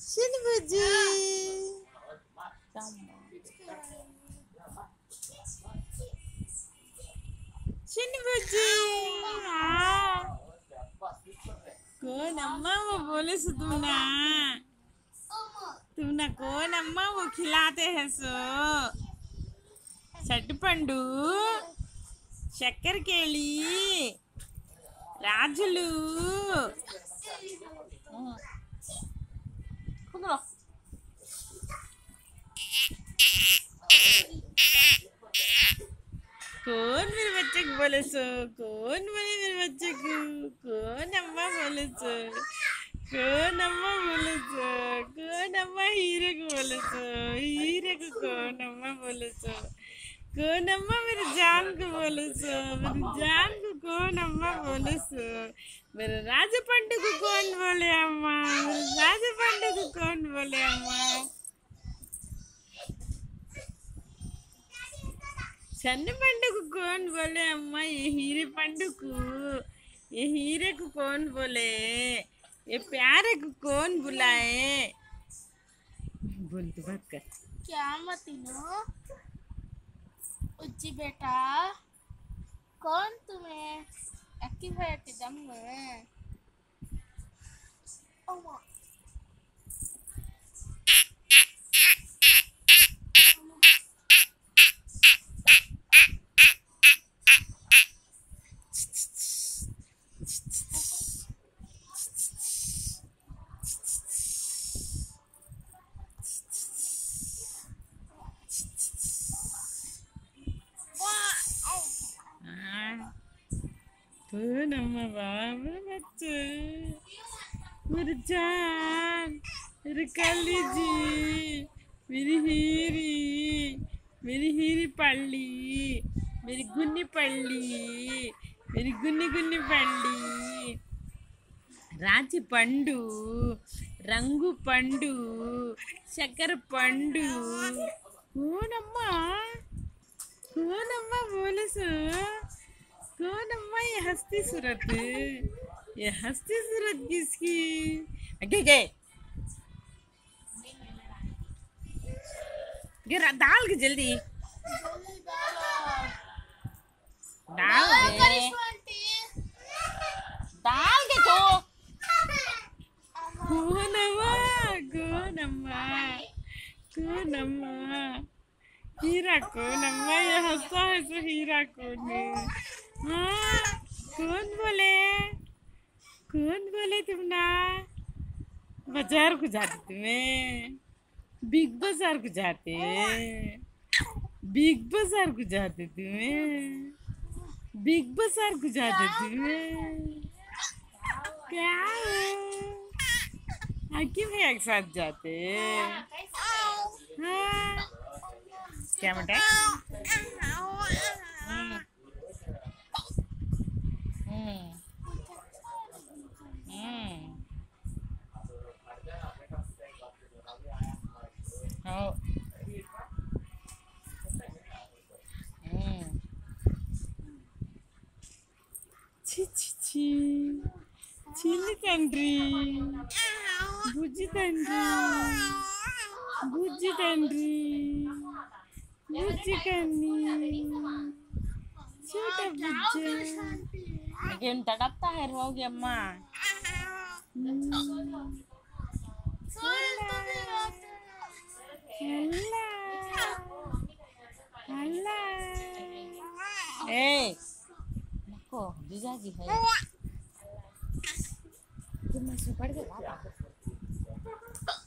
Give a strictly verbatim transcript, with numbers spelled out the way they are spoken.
Sini Buji. Sini Buji. कौन अम्मा वो बोले सो तुम ना तुम ना कौन अम्मा वो खिलाते हैं सो చట్టుపండు చక్కెర కేళి రాజులు कौन मेरे बच्चे को बोले सो कौन बोले मेरे बच्चे को कौन अम्मा बोले सो कौन अम्मा बोले सो कौन अम्मा हीरे को बोले सो हीरे को कौन अम्मा बोले सो कौन अम्मा मेरे जान को बोले सो मेरी जान को कौन अम्मा बोले सो मेरे राजा पंडे को कौन बोले अम्मा मेरे राजा पंडे को कौन बोले अम्मा सन्ने पंडे को कौन बोले अम्मा ये हीरे पंडे को ये हीरे को कौन बोले ये प्यारे को कौन बुलाए बोल तू बात कर क्या मतीनो उज्जी बेटा कौन तुम्हें एक्टिव है के दम में ओमा कौन अम्मा बाबा बच्चे मेरी जान मेरी काली जी मेरी हीरी मेरी हीरी पल्ली मेरी गुन्नी पल्ली मेरी गुन्नी गुन्नी पल्ली రాచి పండు రంగు పండు చక్కెర పండు कौन अम्मा कौन अम्मा बोले सो कौन अम्मा ये हस्ती सूरत ये हस्ती सूरत किसकी आगे गए गिरा डाल के जल्दी डाल दे डाल के तो कौन अम्मा कौन अम्मा कौन अम्मा हीरा कौन अम्मा ये हंसता है सो हीरा कौन है हाँ कौन बोले कौन बोले तुम ना बाजार को जाते तुम्हें बिग बाजार को जाते बिग बाजार को जाते तुम्हें बिग बाजार को जाते तुम्हें क्या आके भी एक साथ जाते हाँ क्या बेटा చి చి చి చిన్ని తండ్రి బుజ్జి తండ్రి బుజ్జి తండ్రి బుజ్జి కన్ని छोटा बुज्जा लेकिन तड़पता है रोगी अम्मा ए नको जीजा जी है तुम मुझसे पढ़ के